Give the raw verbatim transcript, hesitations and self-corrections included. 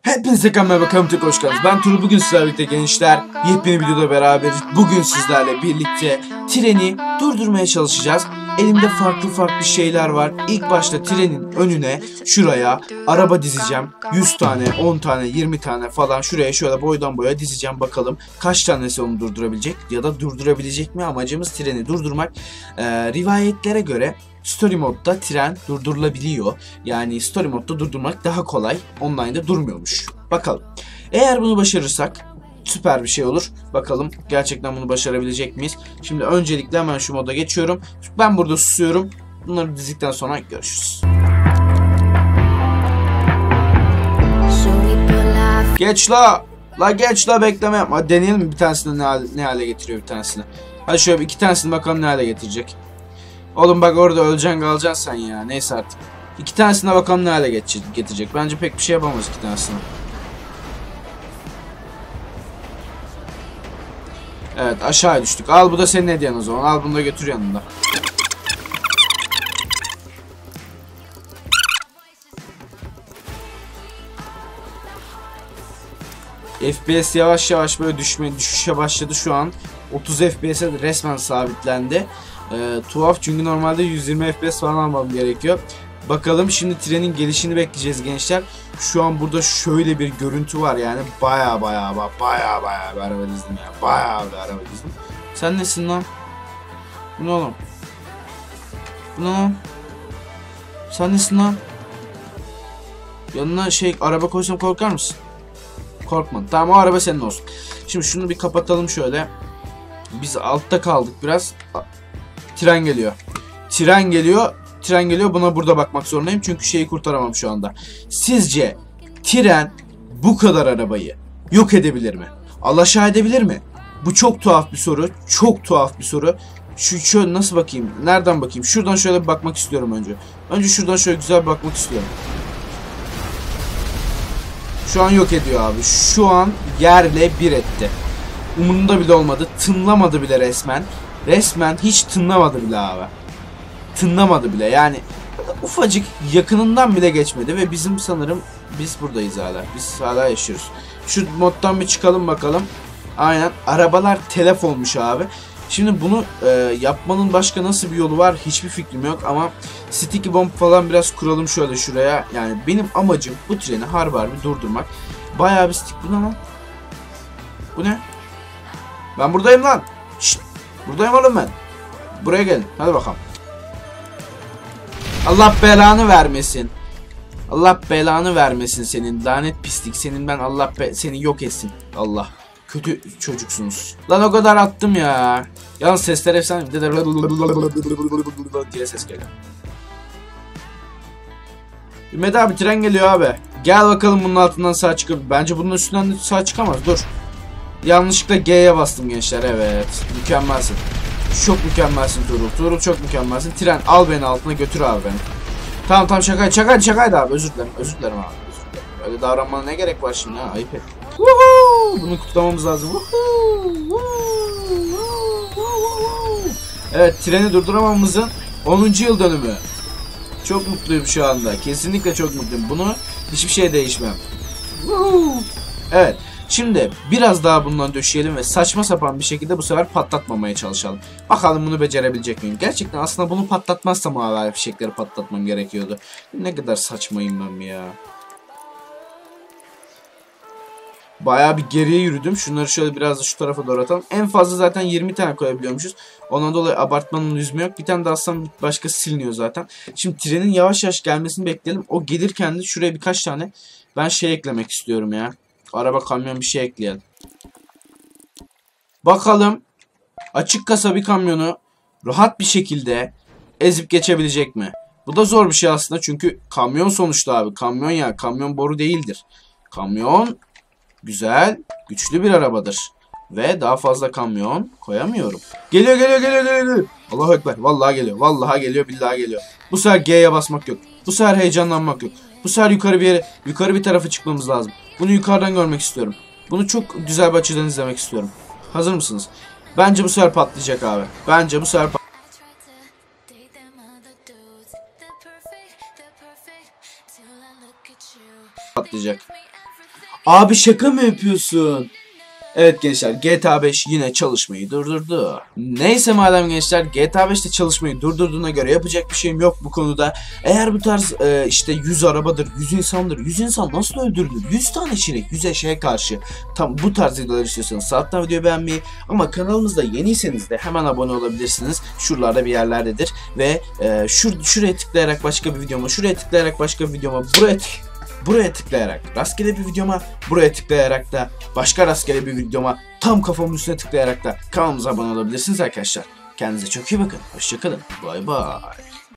Hepinize kanalıma bakalım, tek hoş geldiniz. Ben Turu, bugün sizlerle birlikte gençler yepyeni videoda beraberiz. Bugün sizlerle birlikte treni durdurmaya çalışacağız. Elimde farklı farklı şeyler var. İlk başta trenin önüne şuraya araba dizeceğim. yüz tane, on tane, yirmi tane falan şuraya şöyle boydan boya dizeceğim. Bakalım kaç tanesi onu durdurabilecek ya da durdurabilecek mi? Amacımız treni durdurmak. Ee, rivayetlere göre Story modda tren durdurulabiliyor. Yani Story modda durdurmak daha kolay. Online'da durmuyormuş. Bakalım. Eğer bunu başarırsak süper bir şey olur. Bakalım gerçekten bunu başarabilecek miyiz? Şimdi öncelikle hemen şu moda geçiyorum. Ben burada susuyorum. Bunları dizdikten sonra görüşürüz. Geç la. La geç la, bekleme yapma. Hadi deneyelim bir tanesini ne hale, ne hale getiriyor bir tanesini. Hadi şöyle bir iki tanesini bakalım ne hale getirecek. Oğlum bak orada öleceksin kalacaksın sen ya. Neyse artık. İki tanesine bakalım ne hale getirecek. Bence pek bir şey yapamaz iki tanesine. Evet, aşağı düştük. Al, bu da senin hediyen o zaman. Al, bunu da götür yanında. F P S yavaş yavaş böyle düşme, düşüşe başladı şu an. otuz F P S'e resmen sabitlendi. Ee, tuhaf çünkü normalde yüz yirmi F P S falan almam gerekiyor. Bakalım, şimdi trenin gelişini bekleyeceğiz gençler. Şu an burada şöyle bir görüntü var yani. Baya baya baya baya bir araba dizdim ya. Baya bir araba dizdim. Sen nesin lan? Bu ne oğlum? Bu ne lan? Sen nesin lan? Yanına şey araba koysam korkar mısın? Korkma. Tamam, o araba senin olsun. Şimdi şunu bir kapatalım şöyle. Biz altta kaldık biraz. Tren geliyor. Tren geliyor. Tren geliyor. Buna burada bakmak zorundayım. Çünkü şeyi kurtaramam şu anda. Sizce tren bu kadar arabayı yok edebilir mi? Alaşağı edebilir mi? Bu çok tuhaf bir soru. Çok tuhaf bir soru. Şu şöyle nasıl bakayım? Nereden bakayım? Şuradan şöyle bir bakmak istiyorum önce. Önce şuradan şöyle güzel bir bakmak istiyorum. Şu an yok ediyor abi. Şu an yerle bir etti. Umurunda bile olmadı. Tınlamadı bile resmen. Resmen hiç tınlamadı bile abi. Tınlamadı bile. Yani ufacık yakınından bile geçmedi ve bizim sanırım biz buradayız hala. Biz hala yaşıyoruz. Şu moddan bir çıkalım bakalım. Aynen. Arabalar telef olmuş abi. Şimdi bunu e, yapmanın başka nasıl bir yolu var hiçbir fikrim yok ama sticky bomb falan biraz kuralım şöyle şuraya. Yani benim amacım bu treni harbi harbi durdurmak. Bayağı bir stick. Bu ne lan? Bu ne? Ben buradayım lan. Şşt. Buradayım oğlum ben. Buraya gelin. Hadi bakalım. Allah belanı vermesin. Allah belanı vermesin senin. Lanet pislik. Senin ben Allah be seni yok etsin. Allah. Kötü çocuksunuz. Lan o kadar attım ya. Yalnız sesler efsane. diye ses geliyor. Ümit abi, tren geliyor abi. Gel bakalım bunun altından sağ çıkıp. Bence bunun üstünden de sağ çıkamaz. Dur. Yanlışlıkla G'ye bastım gençler. Evet. Mükemmelsin. Çok mükemmelsin Tuğrul. Tuğrul çok mükemmelsin. Tren al beni altına götür abi beni. Tamam tamam, şakaydı şakaydı şakaydı abi. Özür dilerim. Özür dilerim abi. Özür dilerim. Öyle davranmana ne gerek var şimdi ha? Ayıp et. Bunu kutlamamız lazım. Evet, treni durduramamızın onuncu yıl dönümü. Çok mutluyum şu anda. Kesinlikle çok mutluyum. Bunu hiçbir şey değişmem. Evet. Şimdi biraz daha bundan döşeyelim ve saçma sapan bir şekilde bu sefer patlatmamaya çalışalım. Bakalım bunu becerebilecek miyim? Gerçekten aslında bunu patlatmazsam havai fişekleri patlatmam gerekiyordu. Ne kadar saçmayım ben ya. Bayağı bir geriye yürüdüm. Şunları şöyle biraz da şu tarafa doğru atalım. En fazla zaten yirmi tane koyabiliyormuşuz. Ondan dolayı abartmanın lüzumu yok. Bir tane de aslında başka siliniyor zaten. Şimdi trenin yavaş yavaş gelmesini bekleyelim. O gelirken de şuraya birkaç tane ben şey eklemek istiyorum ya. Araba, kamyon bir şey ekleyelim. Bakalım açık kasa bir kamyonu rahat bir şekilde ezip geçebilecek mi? Bu da zor bir şey aslında çünkü kamyon sonuçta abi. Kamyon ya. Kamyon boru değildir. Kamyon güzel, güçlü bir arabadır. Ve daha fazla kamyon koyamıyorum. Geliyor geliyor geliyor geliyor. Allahu Ekber. Vallahi geliyor. Vallahi geliyor. Billahi geliyor. Bu sefer G'ye basmak yok. Bu sefer heyecanlanmak yok. Bu sefer yukarı bir yere, yukarı bir tarafa çıkmamız lazım. Bunu yukarıdan görmek istiyorum. Bunu çok güzel bir açıdan izlemek istiyorum. Hazır mısınız? Bence bu sefer patlayacak abi. Bence bu sefer patlayacak. patlayacak. Abi şaka mı yapıyorsun? Evet gençler, G T A beş yine çalışmayı durdurdu. Neyse madem gençler, G T A beşte çalışmayı durdurduğuna göre yapacak bir şeyim yok bu konuda. Eğer bu tarz e, işte yüz arabadır, yüz insandır, yüz insan nasıl öldürülür? yüz tane çirik, yüz eşeğe karşı. Tam bu tarz videolar istiyorsanız alttan videoyu beğenmeyi, ama kanalımızda yeniyseniz de hemen abone olabilirsiniz. Şuralarda bir yerlerdedir. Ve e, şur şuraya tıklayarak başka bir videoma, şuraya tıklayarak başka bir videoma, buraya tıklayarak Buraya tıklayarak rastgele bir videoma, buraya tıklayarak da başka rastgele bir videoma, tam kafamın üstüne tıklayarak da kanalımıza abone olabilirsiniz arkadaşlar. Kendinize çok iyi bakın. Hoşçakalın. Bay bay.